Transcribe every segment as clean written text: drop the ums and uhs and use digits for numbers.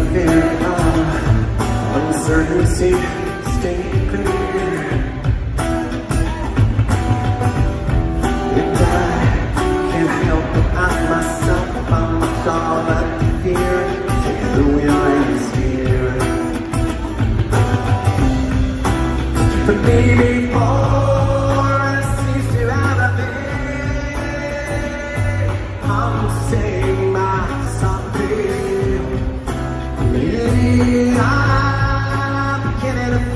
fear of uncertainty, stay clear. And I can't help but ask myself how much all that fear. Together we are in this here. But maybe before I cease to have a thing, I'm saying myself. Lately I'm beginning to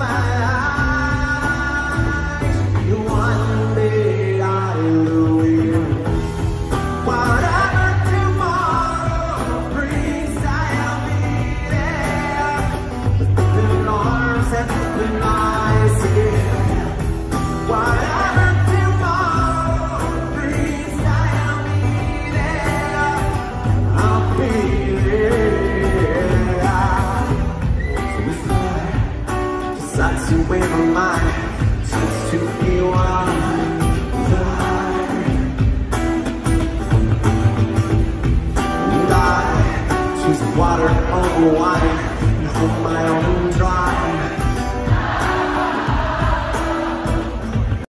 find one day I will. Whatever tomorrow brings, I'll be there with open arms and open eyes. Whatever tomorrow brings, I'll be there. I'll be there. Decides to wave a mind, choose to be one. And I choose water over wine and hold my own